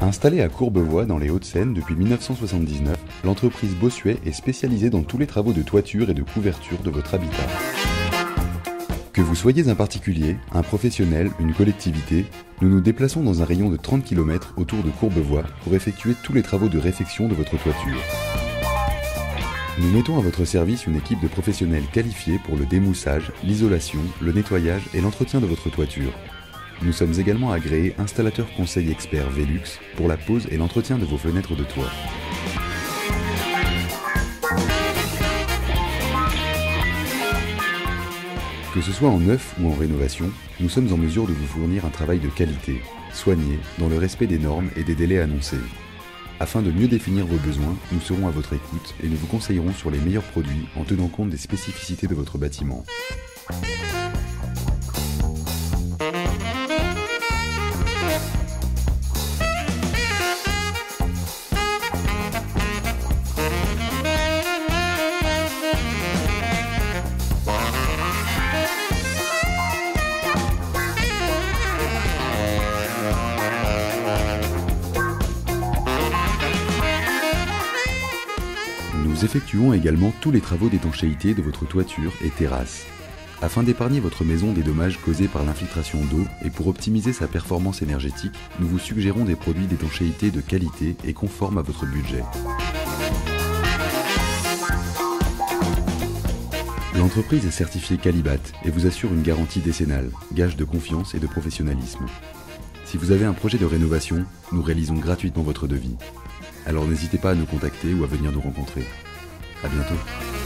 Installée à Courbevoie dans les Hauts-de-Seine depuis 1979, l'entreprise Bossuet est spécialisée dans tous les travaux de toiture et de couverture de votre habitat. Que vous soyez un particulier, un professionnel, une collectivité, nous nous déplaçons dans un rayon de 30 km autour de Courbevoie pour effectuer tous les travaux de réfection de votre toiture. Nous mettons à votre service une équipe de professionnels qualifiés pour le démoussage, l'isolation, le nettoyage et l'entretien de votre toiture. Nous sommes également agréés installateurs conseil experts Velux pour la pose et l'entretien de vos fenêtres de toit. Que ce soit en neuf ou en rénovation, nous sommes en mesure de vous fournir un travail de qualité, soigné, dans le respect des normes et des délais annoncés. Afin de mieux définir vos besoins, nous serons à votre écoute et nous vous conseillerons sur les meilleurs produits en tenant compte des spécificités de votre bâtiment. Nous effectuons également tous les travaux d'étanchéité de votre toiture et terrasse. Afin d'épargner votre maison des dommages causés par l'infiltration d'eau et pour optimiser sa performance énergétique, nous vous suggérons des produits d'étanchéité de qualité et conformes à votre budget. L'entreprise est certifiée Calibat et vous assure une garantie décennale, gage de confiance et de professionnalisme. Si vous avez un projet de rénovation, nous réalisons gratuitement votre devis. Alors n'hésitez pas à nous contacter ou à venir nous rencontrer. À bientôt.